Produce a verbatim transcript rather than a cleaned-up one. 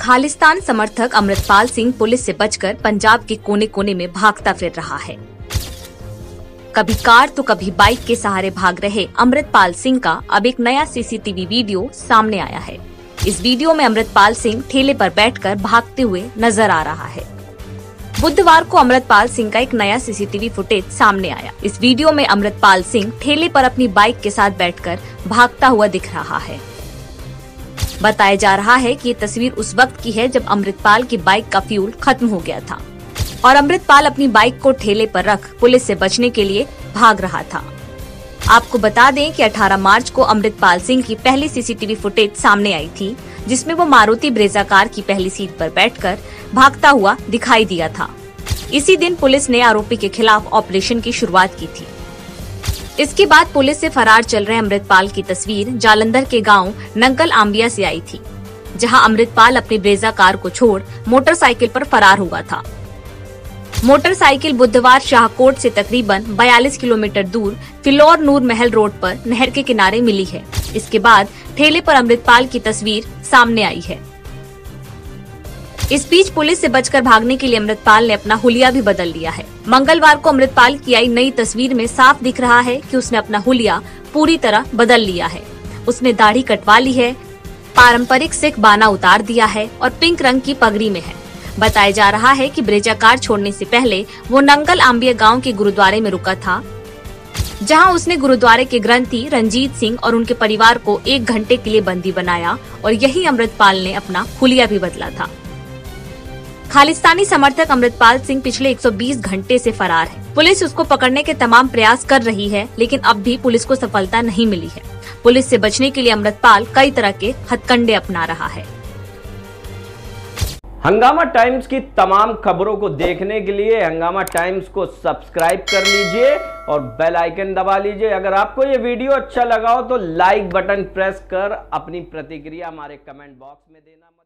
खालिस्तान समर्थक अमृतपाल सिंह पुलिस से बचकर पंजाब के कोने कोने में भागता फिर रहा है। कभी कार तो कभी बाइक के सहारे भाग रहे अमृतपाल सिंह का अब एक नया सीसीटीवी वीडियो सामने आया है। इस वीडियो में अमृतपाल सिंह ठेले पर बैठकर भागते हुए नजर आ रहा है। बुधवार को अमृतपाल सिंह का एक नया सीसीटीवी फुटेज सामने आया। इस वीडियो में अमृतपाल सिंह ठेले पर अपनी बाइक के साथ बैठकर भागता हुआ दिख रहा है। बताया जा रहा है कि ये तस्वीर उस वक्त की है जब अमृतपाल की बाइक का फ्यूल खत्म हो गया था और अमृतपाल अपनी बाइक को ठेले पर रख पुलिस से बचने के लिए भाग रहा था। आपको बता दें कि अठारह मार्च को अमृतपाल सिंह की पहली सीसीटीवी फुटेज सामने आई थी, जिसमें वो मारुति ब्रेजा कार की पहली सीट पर बैठकर भागता हुआ दिखाई दिया था। इसी दिन पुलिस ने आरोपी के खिलाफ ऑपरेशन की शुरुआत की थी। इसके बाद पुलिस से फरार चल रहे अमृतपाल की तस्वीर जालंधर के गांव नंगल आंबिया से आई थी, जहां अमृतपाल अपनी ब्रेजा कार को छोड़ मोटरसाइकिल पर फरार हुआ था। मोटरसाइकिल बुधवार शाहकोट से तकरीबन बयालीस किलोमीटर दूर फिलौर नूर महल रोड पर नहर के किनारे मिली है। इसके बाद ठेले पर अमृतपाल की तस्वीर सामने आई है। इस बीच पुलिस से बचकर भागने के लिए अमृतपाल ने अपना हुलिया भी बदल लिया है। मंगलवार को अमृतपाल की आई नई तस्वीर में साफ दिख रहा है कि उसने अपना हुलिया पूरी तरह बदल लिया है। उसने दाढ़ी कटवा ली है, पारंपरिक सिख बाना उतार दिया है और पिंक रंग की पगड़ी में है। बताया जा रहा है कि ब्रेजा कार छोड़ने से पहले वो नंगल आंबिया गांव के गुरुद्वारे में रुका था, जहां उसने गुरुद्वारे के ग्रंथी रंजीत सिंह और उनके परिवार को एक घंटे के लिए बंदी बनाया और यही अमृतपाल ने अपना हुलिया भी बदला था। खालिस्तानी समर्थक अमृतपाल सिंह पिछले एक सौ बीस घंटे से फरार है। पुलिस उसको पकड़ने के तमाम प्रयास कर रही है, लेकिन अब भी पुलिस को सफलता नहीं मिली है। पुलिस से बचने के लिए अमृतपाल कई तरह के हथकंडे अपना रहा है। हंगामा टाइम्स की तमाम खबरों को देखने के लिए हंगामा टाइम्स को सब्सक्राइब कर लीजिए और बेल आइकन दबा लीजिए। अगर आपको ये वीडियो अच्छा लगा हो तो लाइक बटन प्रेस कर अपनी प्रतिक्रिया हमारे कमेंट बॉक्स में देना मत